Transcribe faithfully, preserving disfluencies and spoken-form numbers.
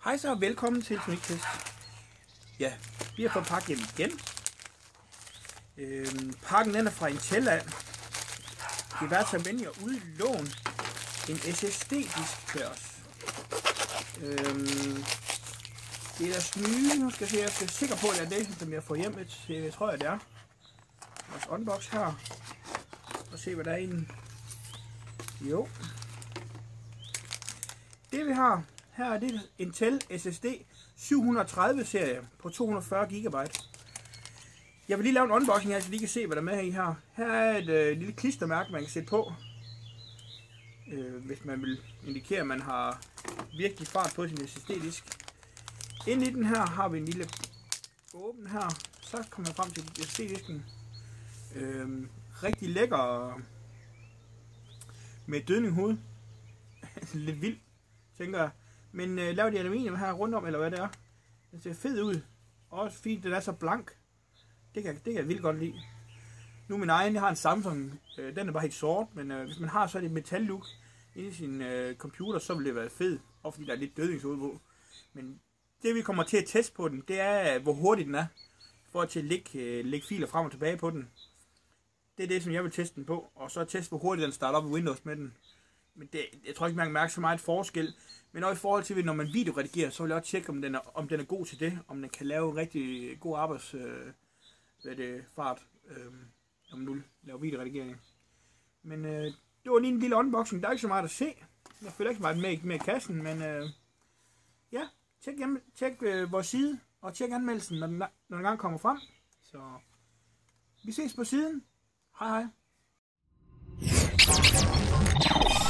Hej så og velkommen til Elektroniktest. Ja, vi har fået pakken hjem igen. Øhm, pakken den er fra Intel. Det er været så venlig at udlåne en S S D-disk til os. Øhm, det er deres nye, nu skal jeg se, jeg skal sikker på, at det er det, som jeg får hjem. Jeg tror, at det er. Lad os unbox her og se, hvad der er i den. Jo. Det vi har her er det Intel S S D syv tredive serie på to hundrede og fyrre gigabyte. Jeg vil lige lave en unboxing her, så I lige kan se, hvad der er med i her. Her er et øh, lille klistermærke, man kan sætte på, øh, hvis man vil indikere, at man har virkelig fart på sin S S D-disk. Inde i den her har vi en lille åben her. Så kommer jeg frem til S S D-disken. Øh, rigtig lækker med dødninghoved. Lidt vildt, tænker jeg. Men øh, lav de aluminium her rundt om, eller hvad det er. Den ser fed ud. Også fint, den er så blank. Det kan, det kan jeg vildt godt lide. Nu min egen, jeg har en Samsung. Øh, den er bare helt sort, men øh, hvis man har så et metal look inde i sin øh, computer, så vil det være fed. Og fordi der er lidt dødningshoved på. Men det vi kommer til at teste på den, det er, hvor hurtig den er. For at til at lægge, øh, lægge filer frem og tilbage på den. Det er det, som jeg vil teste den på. Og så teste, hvor hurtigt den starter op i Windows med den. Men det, jeg tror ikke, man kan mærke så meget forskel. Men også i forhold til, når man videoredigerer, så vil jeg også tjekke, om den er, om den er god til det. Om den kan lave rigtig god arbejds øh, hvad det, fart, øh, om du laver videoredigering. Men øh, det var lige en lille unboxing. Der er ikke så meget at se. Jeg følger ikke meget med, med i kassen, men øh, ja, tjek, tjek øh, vores side, og tjek anmeldelsen, når den, når den engang kommer frem. Så vi ses på siden. Hej hej.